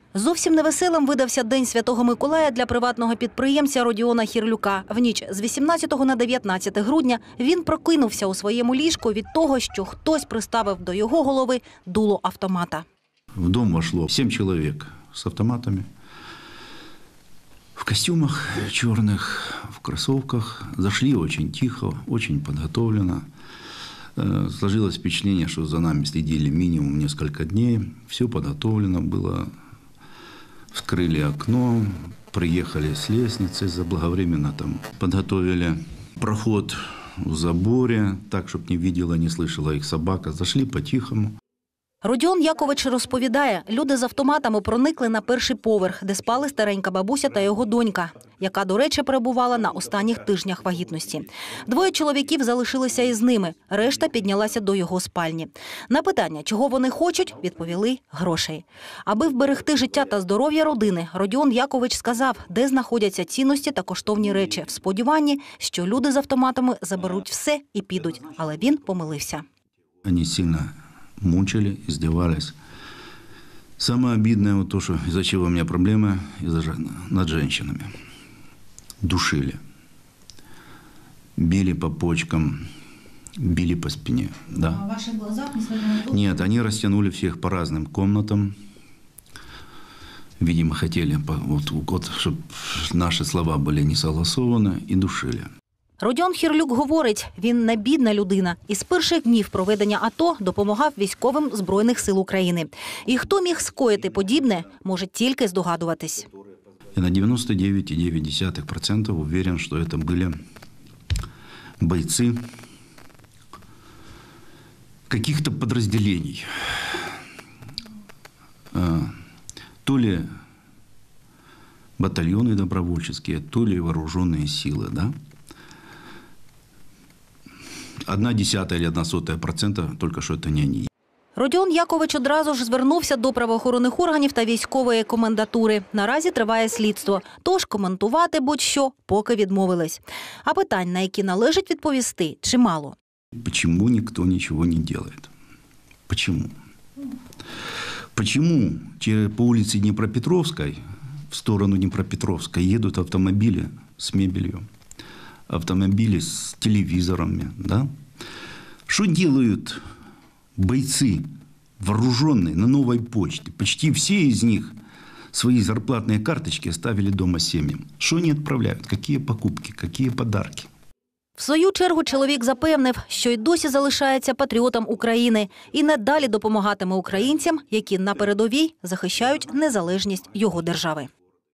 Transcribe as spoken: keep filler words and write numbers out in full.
Зовсім невеселим видався День Святого Миколая для приватного підприємця Родіона Хірлюка. В ніч з вісімнадцятого на дев'ятнадцяте грудня він прокинувся у своєму ліжку від того, що хтось приставив до його голови дуло автомата. В дом вошло сім чоловік з автоматами, в костюмах черных, в кроссовках. Зашли очень тихо, очень подготовлено. Сложилось впечатление, что за нами следили минимум несколько дней. Все подготовлено было. Вскрыли окно, приехали с лестницы, заблаговременно там подготовили проход в заборе, так, чтобы не видела, не слышала их собака. Зашли по-тихому. Родіон Якович розповідає, люди з автоматами проникли на перший поверх, де спали старенька бабуся та його донька, яка, до речі, перебувала на останніх тижнях вагітності. Двоє чоловіків залишилися із ними, решта піднялася до його спальні. На питання, чого вони хочуть, відповіли – грошей. Аби вберегти життя та здоров'я родини, Родіон Якович сказав, де знаходяться цінності та коштовні речі, в сподіванні, що люди з автоматами заберуть все і підуть. Але він помилився. Вони сильно мучили, издевались. Самое обидное вот то, что из-за чего у меня проблемы из-за, над женщинами. Душили. Били по почкам, били по спине. Да. А в ваших глазах, несмотря на то? Нет, они растянули всех по разным комнатам. Видимо, хотели, вот, вот, чтобы наши слова были не согласованы, и душили. Родіон Хірлюк говорить, він не бідна людина і з перших днів проведення АТО допомагав військовим Збройних сил України. І хто міг скоїти подібне, може тільки здогадуватись. Я на девяносто девять целых девять десятых процента уверен, что это были бойцы каких-то подразделений. То ли батальоны добровольческие, то ли вооруженные силы, да? Одна десятая или одна сотая процента, только що це не вони. Родіон Якович одразу ж звернувся до правоохоронних органів та військової комендатури. Наразі триває слідство, тож коментувати будь-що поки відмовились. А питань, на які належить відповісти, чимало. Чому ніхто нічого не робить? Чому? Чому по вулиці Дніпропетровській, в сторону Дніпропетровська, їдуть автомобілі з мебелью? Автомобили с телевизорами, да? Что делают бойцы, вооруженные на Новой почте? Почти все из них свои зарплатные карточки оставили дома семьям. Что они отправляют? Какие покупки, какие подарки? В свою чергу чоловік запевнив, що й досі залишається патріотом України і надалі допомагатиме українцям, які на передовій захищають незалежність його держави.